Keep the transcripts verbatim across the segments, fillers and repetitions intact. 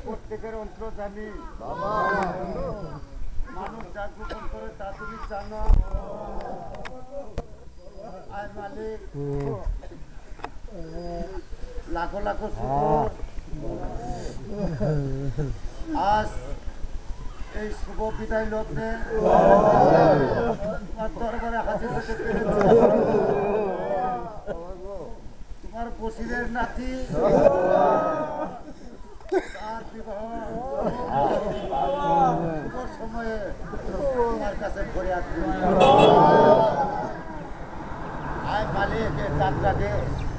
প্রত্যেকের অন্তর জানি মানুষ যা গোপন করে তা তুমি জানো। আয় মালিক, লাখো লাখো শুকর আজ এই শুভ বিদায় লগ্নে তোমার দরবারে হাজির হতে পেরেছে। তোমার বসিরের নাতি তার বিবাহ শুভ সময়ে তোমার কাছে ঘুরে আসবে। আয় মালিক, এই যাত্রাকে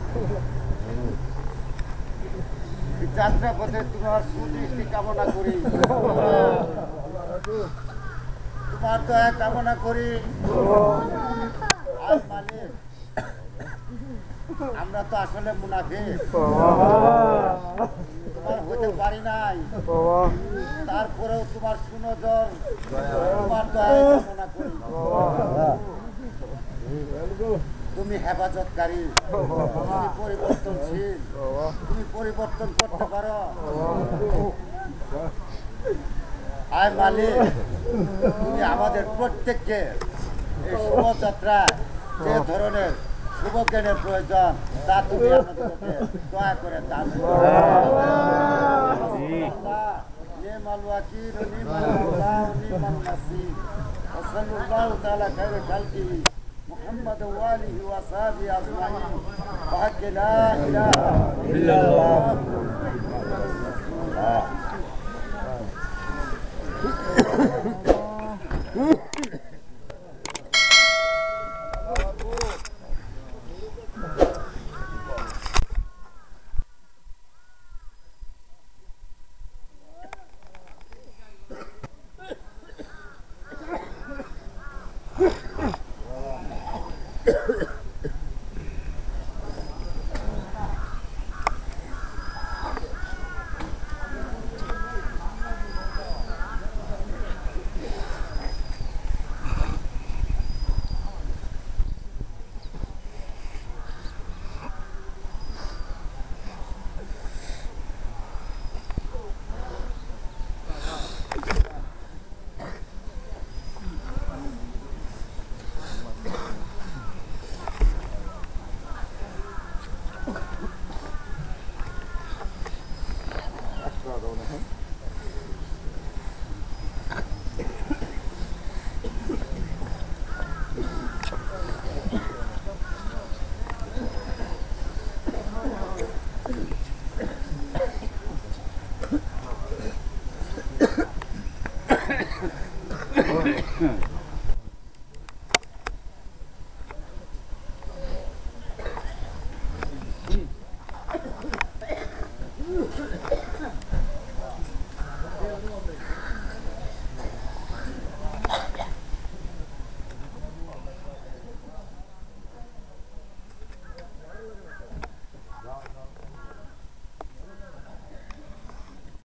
যাত্রা পথে তোমার সুদৃষ্টি কামনা করি, তোমার দয়া কামনা করি। আয় মালিক, আমরা তো আসলে মুনাফিক, তোমার হইতে পারি নাই, তারপরেও তোমার সুনজর তোমার দয়া কামনা করি। তুমি হেফাজতকারী, তুমি পরিবর্তনশীল, তুমি পরিবর্তন করতে পারো। আয় মালিক, তুমি আমাদের প্রত্যেককে এই শুভযাত্রায় যে ধরনের শুভ জ্ঞানের প্রয়োজন তা তুমি আমাদেরকে দয়া করে দান করো। নি'মাল ওয়াকিল ওয়া নি'মাল মাওলা ওয়া নি'মাল নাসির। ওয়া সাল্লাল্লাহু তাআলা খায়রা খালকিহি মুহাম্মাদ ওয়া আলিহি ওয়া সাহবিহি আজমাইন। ওয়া হাক্কি লা ইলাহা ইল্লাল্লাহ।